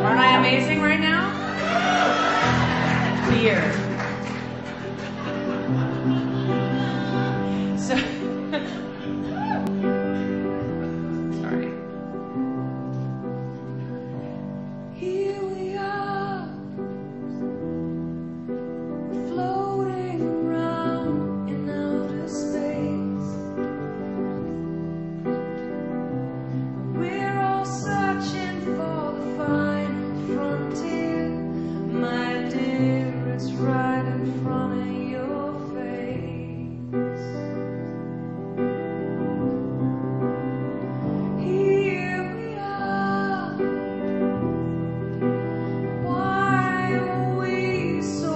Aren't I amazing right now? Beer. So, sorry. Here we are, floating around in outer space. We're all searching for the final frontier. My dear, it's right in front of your face. Here we are. Why are we so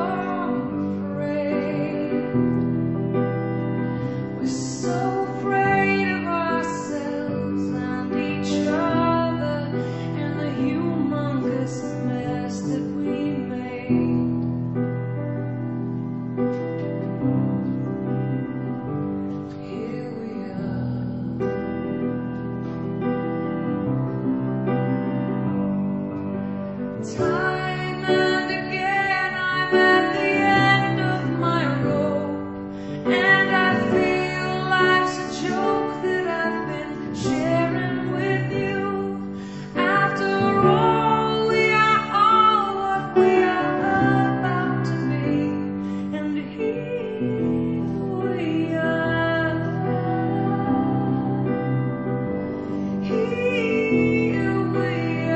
afraid? We're so afraid of ourselves and each other and the humongous mess that we made. Here we are. Time and again I'm at the end of my rope, and I feel life's a joke that I've been sharing with you. After all, we are all what we are about to be, and here we are. Here we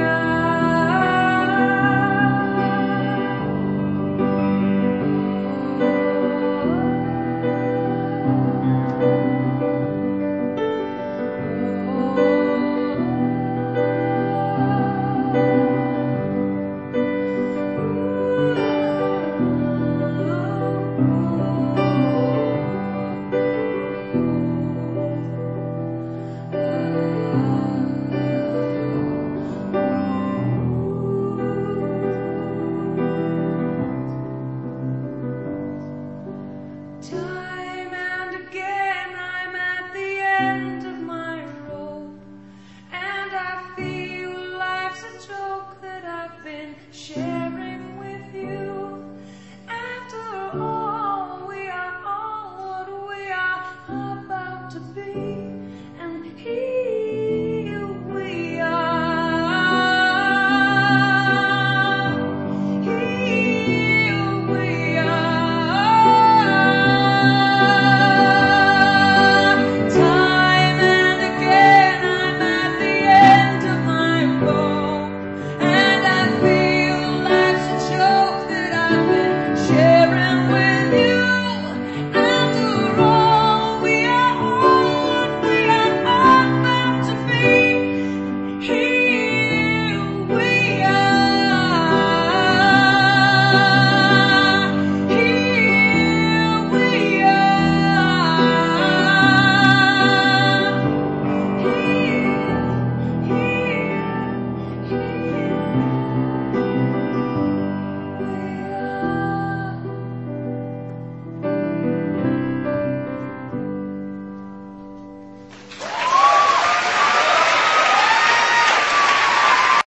Time and again I'm at the end of my rope, and I feel life's a joke that I've been sharing.